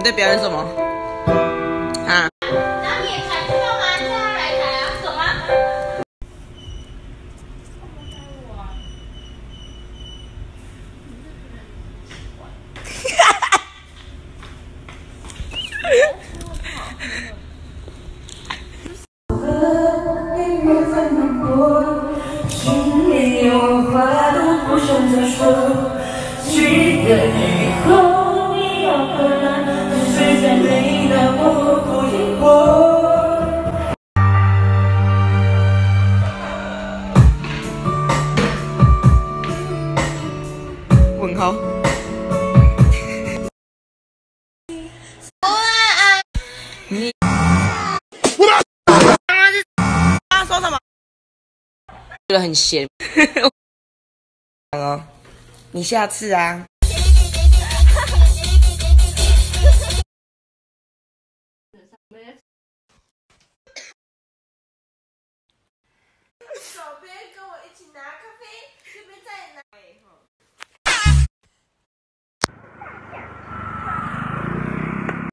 在表演什么？啊？ 然后你也抬这个吗？叫他来抬啊，懂吗？ 心里有话都不想再说，记得以后你要回来，谁在没那么不疑惑。 问号。你刚刚说什么？觉得很闲。哦，你下次啊。 左边跟我一起拿咖啡，右边再拿。